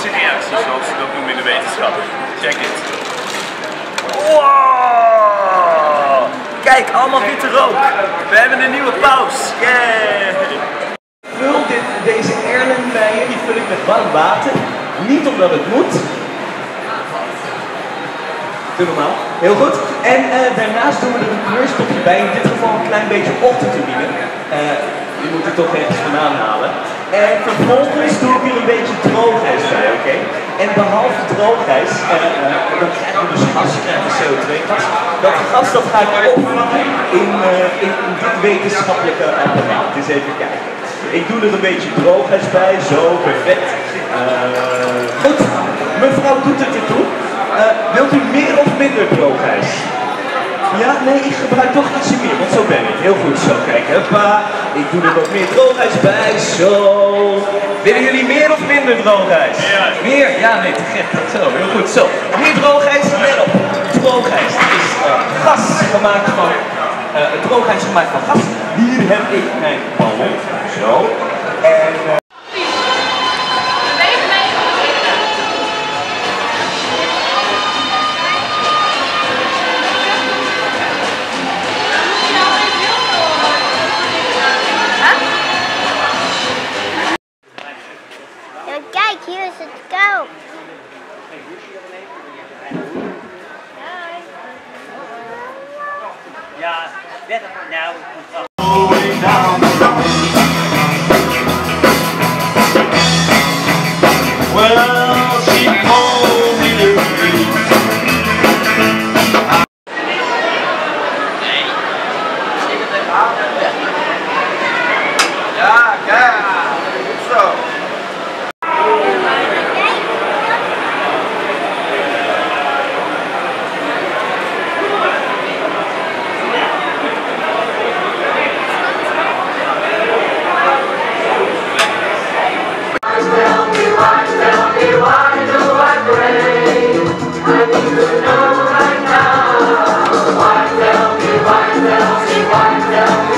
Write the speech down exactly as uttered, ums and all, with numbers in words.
allergische reacties, zoals ze dat noemen in de wetenschap. Check it. Wow! Kijk, allemaal witte rook. We hebben een nieuwe paus. Yay! Vul dit, deze erlenbijen, die vul ik met warm water. Niet omdat het moet. Doe normaal. Heel goed. En uh, daarnaast doen we er een kleurstofje bij. In dit geval een klein beetje ochtendurine. Uh, die moet ik toch ergens vandaan halen. En vervolgens doe ik er een beetje droogijs bij, oké? Okay? En behalve droogijs, uh, uh, dan krijgen we dus gas, krijgen we C O twee gas. Dat gas dat ga ik opvangen in, uh, in, in dit wetenschappelijke apparaat. Dus even kijken. Ik doe er een beetje droogijs bij, zo, perfect. Uh, goed, mevrouw doet het ertoe. Uh, wilt u meer of minder droogijs? Ja, nee, ik gebruik toch ietsje meer, want zo ben ik. Heel goed, zo, kijk, huppa. Ik doe er wat meer droogijs bij, zo. Willen jullie meer of minder droogijs? Ja. Meer? Ja, nee, te gek. Zo, heel goed, zo. Meer droogijs, let op. Droogijs is uh, gas gemaakt van, uh, droogijs gemaakt van gas. Hier heb ik mijn ballon, zo. En... Uh, Kijk, hier is het koud. Ja, dertig nou. Ja, ja. Zo. Why tell me, why tell me, why tell me?